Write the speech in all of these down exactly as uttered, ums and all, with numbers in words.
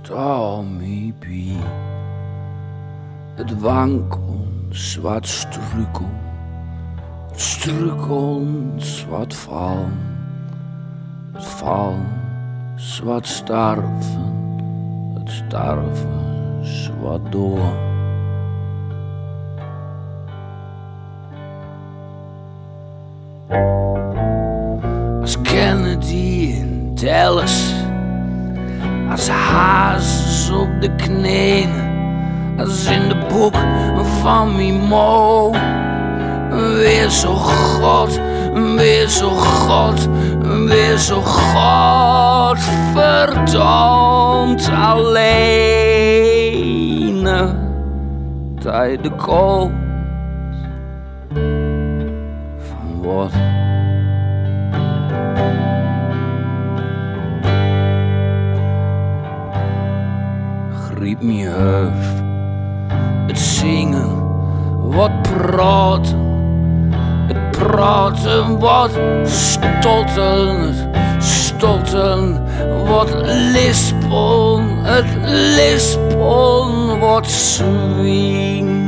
sta me bij. Het wankelend zwart struikel, het struikelend zwart vallen, het vallen zwart starven, het starven zwart door. Als Kennedy in Dallas, als hazes op de knieën, als in de boek van Mimo. Weer zo God, weer zo God, weer zo godverdomd alleen. Tijd de koud van wat. Griep me huif, het zingen, wat praten, het praten, wat stotten, het stotten, wat lispelen, het lispelen, wat zwing.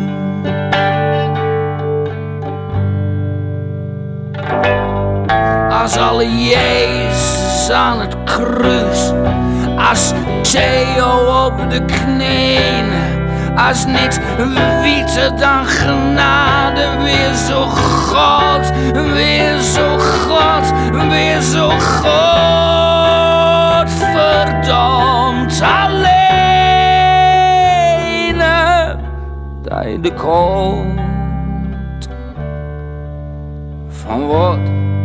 Als alle Jezus aan het kruis, als Theo op de knieën, als niet wieter dan genade, weer zo God, weer zo God, weer zo God, verdomd alleen. Dat de komt van wat?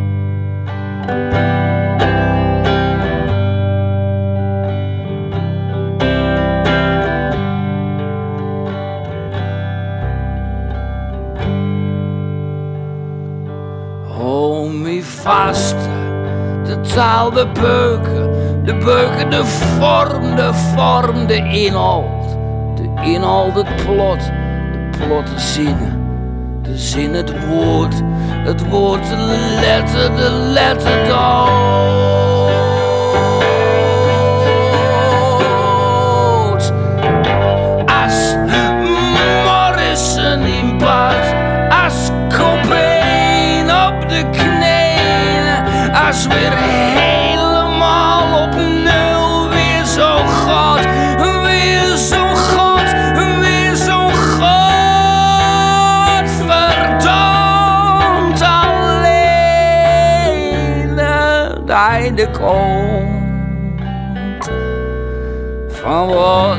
Hou me vast, de taal, de beuken, de beuken, de vorm, de vorm, de inhoud, de inhoud, het plot, de plot, de zinnen, de zin, het woord, het woord, de letter, de letter, dood. Als Morrison in bad, als Cobain op de knieën, als weer helemaal op nul, weer zo God, weer zo God, weer zo God, verdomd alleen. Het einde komt van wat?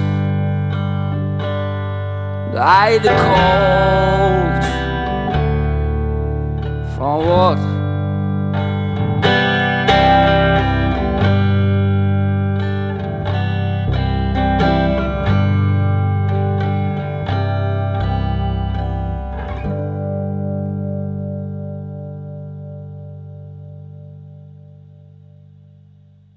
Het einde komt van wat?